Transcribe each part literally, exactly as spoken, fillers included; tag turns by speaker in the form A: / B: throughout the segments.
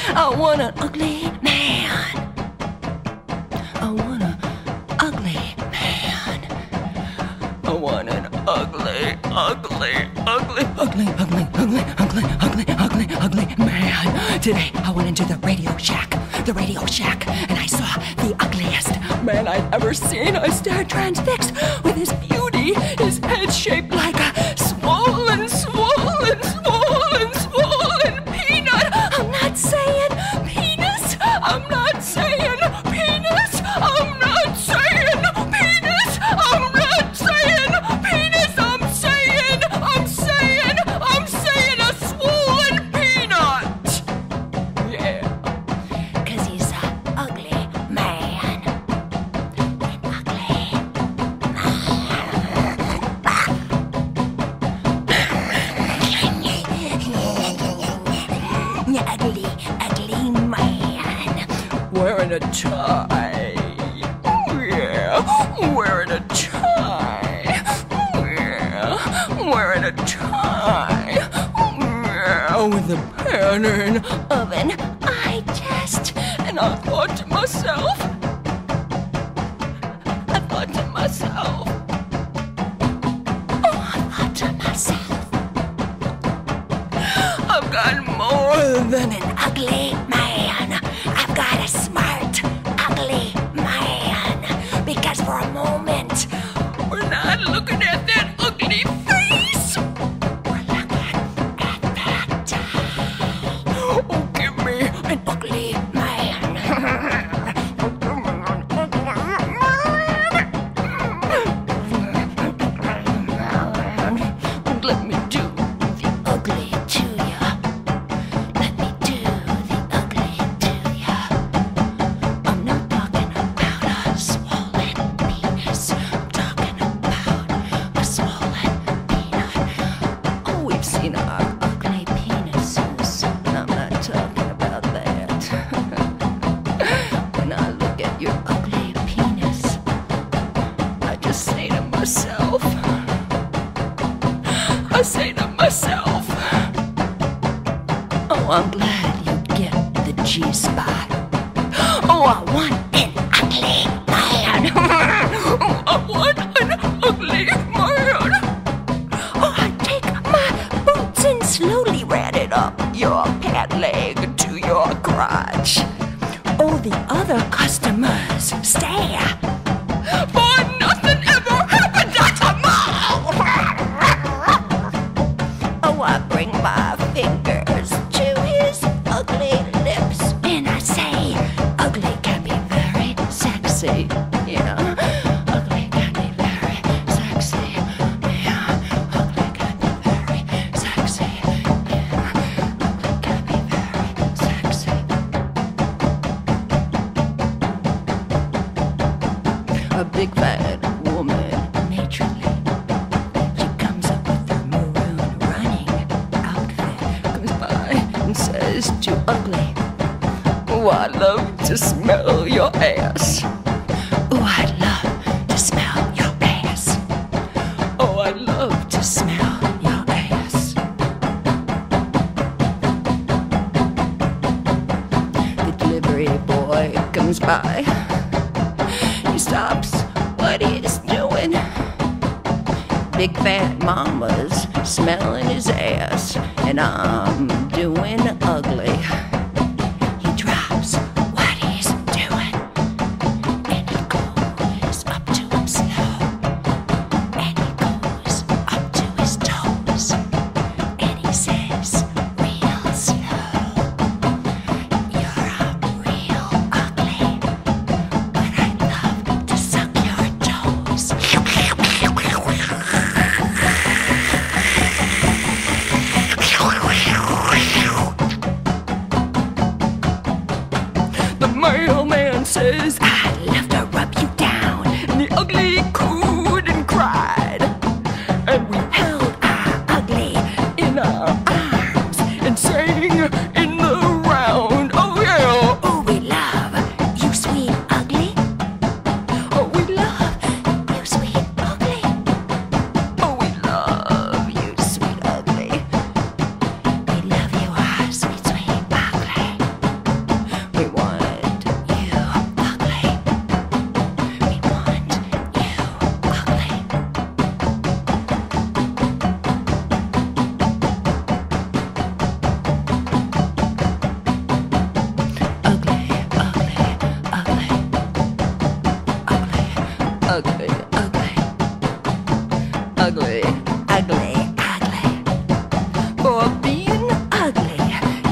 A: I want an ugly man. I want an ugly man. I want an ugly, ugly, ugly, ugly, ugly, ugly, ugly, ugly, ugly, ugly man. Today I went into the Radio Shack, the Radio Shack, and I saw the ugliest man I'd ever seen. I stared transfixed with his beauty, his head shaped like a swollen, swollen, swollen, swollen peanut. I'm not saying penis. I'm not saying penis. I'm not saying penis. I'm not saying penis. I'm saying, I'm saying, I'm saying a swollen peanut. Yeah. Cause he's a ugly man. An ugly man. Ugly, ugly man. Wearing a tie. Oh yeah. Wearing a tie. Oh yeah. Wearing a tie. Oh yeah. With a pattern of an eye test. And I thought to myself, I thought to myself, oh, I thought to myself, I've got more than an ugly man. I've got a smart, ugly man. Because for a moment, we're not looking at that ugly face. We're looking at that tie. Oh, give me an ugly man. Let me do the ugly to ya. Let me do the ugly to ya. I'm not talking about a swollen penis. I'm talking about a swollen peanut. Oh, we've seen our ugly penises. I'm not talking about that. When I look at your ugly penis, I just say to myself, I say to myself, oh, I'm glad you get the G-spot. Oh, I want an ugly man. Oh, I want an ugly man. Oh, I take my boots and slowly ran it up your pant leg to your crotch. Oh, the other customers stare. For nothing ever happened at the mall. Oh, I bring my fingers to his ugly lips, and I say, ugly can be very sexy, yeah. Ugly can be very sexy, yeah. Ugly can be very sexy, yeah. Ugly can be very sexy. A big fat woman, naturally. She comes up with her maroon running outfit, comes by and says to Ugly, oh, I love to smell your ass. Oh, I love to smell your ass. Oh, I love to smell your ass. The delivery boy comes by. He stops what he's doing. Big fat mama's smelling his ass, and I'm doing ugly. He drops what he's doing, and he goes up to him slow, and he goes up to his toes, and he says real slow, you're a real ugly, but I love to suck your toes. The mailman says, I'd love to rub you down. And the ugly cooed and cried. And we held our ugly in our arms and sang in the round. Oh yeah. Oh, we love you, sweet ugly. Oh, we love you, sweet ugly. Oh, we love you, sweet ugly. We love you, our sweet, sweet ugly.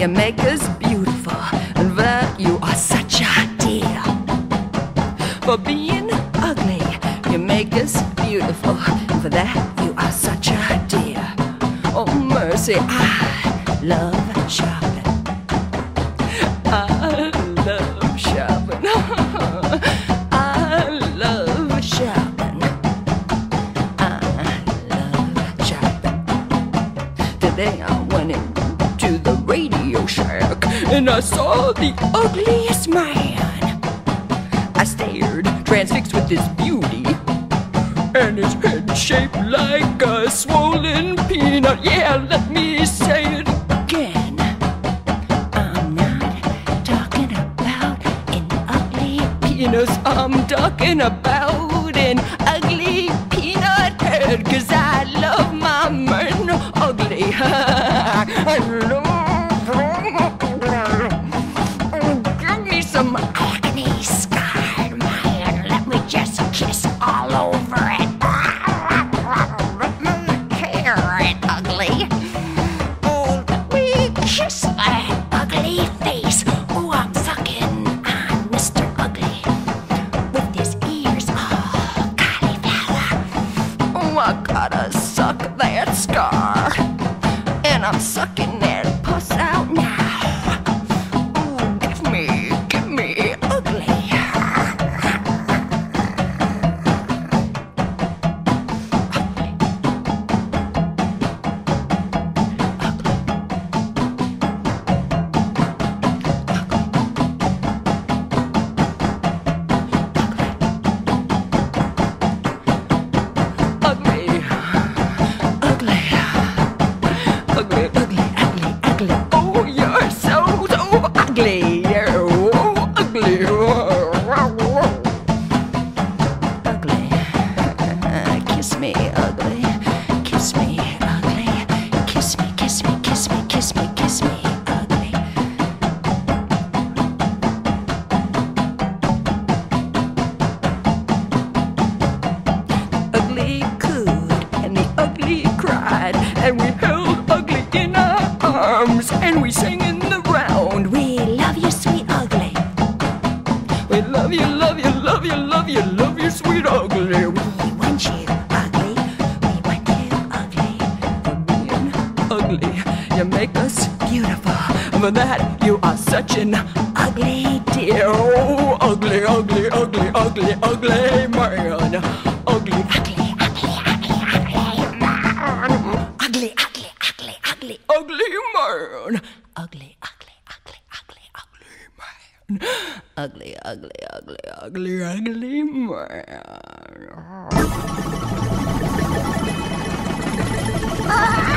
A: You make us beautiful, and for that you are such a dear. For being ugly, you make us beautiful, and for that you are such a dear. Oh mercy, I love shopping. I love shopping. I love shopping. I love shopping. Today I went into the Radio Shack and I saw the ugliest man. I stared, transfixed with his beauty, and his head shaped like a swollen peanut. Yeah, let me say it again. I'm not talking about an ugly penis. I'm talking about an ugly peanut head. 'Cause I love my man ugly. I love Give me some agony scarred man. Let me just kiss all over it. Let me hear it, ugly. Oh, let me kiss that ugly face. Oh, I'm sucking on Mister Ugly with his ears all cauliflower. Oh, I gotta suck that scar, and I'm sucking that pus out now. Ooh, give me, give me ugly. Ugly, ugly, ugly, ugly, ugly, ugly. Oh, you're so, so ugly. Oh, ugly. Ugly. Kiss me, ugly. Kiss me, ugly. Kiss me, kiss me, kiss me, kiss me, kiss me, ugly. Ugly cooed, and the ugly cried, and we held ugly in our arms, and we sang in the round. We love you, sweet ugly. We love you, love you, love you, love you, love you, sweet ugly. We want you, ugly. We want you, ugly. For being ugly, you make us beautiful. For that, you are such an ugly dear. Oh, ugly, ugly, ugly, ugly, ugly man. Ugly, ugly, ugly, ugly, ugly man. Ugly, ugly, ugly, ugly, ugly man. Ugly, ugly, ugly, ugly, ugly man. Ugly, ugly, ugly, ugly, ugly man.